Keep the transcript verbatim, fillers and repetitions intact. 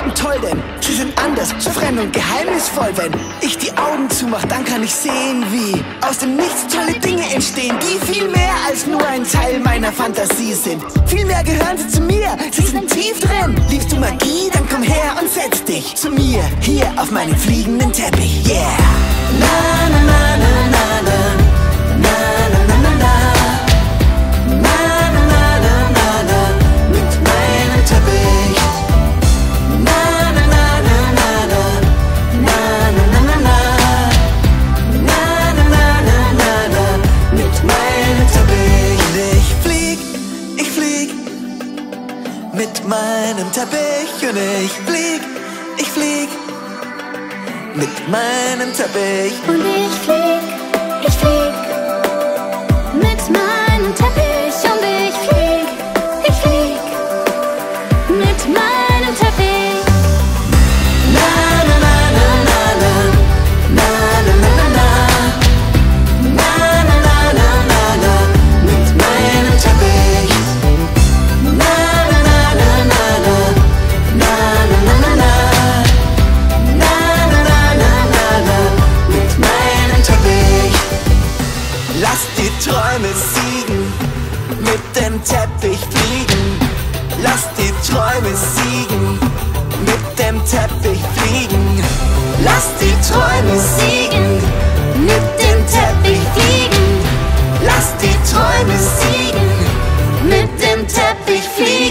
Farben toll, denn sie sind anders, so fremd und geheimnisvoll. Wenn ich die Augen zumach, dann kann ich sehen, wie aus dem Nichts tolle Dinge entstehen, die viel mehr als nur ein Teil meiner Fantasie sind. Vielmehr gehören sie zu mir, sie sind tief drin. Liebst du Magie, dann komm her und setz dich zu mir, hier auf meinem fliegenden Teppich, yeah. Na, na, na, na, na, na. Na, na, na, na, na. Na, na, na, na, na, na. Mit meinem Teppich. Na, na, na, na, na, na. Na, na, na, na, na. Na, na, na, na, na, na. Mit meinem Teppich. Und ich flieg, ich flieg. Mit meinem Teppich. Und ich flieg, ich flieg. Mit meinem Teppich. Und ich flieg, ich flieg. Mit meinem Teppich. Und ich flieg, ich flieg. Mit meinem Teppich. Na na na na na na. Na na na na na. Na na na na na na. Mit meinem Teppich. Na na na na na na. Na na na na na. Na na na na na na. Mit meinem Teppich. Lass die Träume siegen, mit dem Teppich fliegen. Lass die Träume siegen, mit dem Teppich fliegen. Lass die Träume siegen, mit dem Teppich fliegen. Lass die Träume siegen, mit dem Teppich fliegen.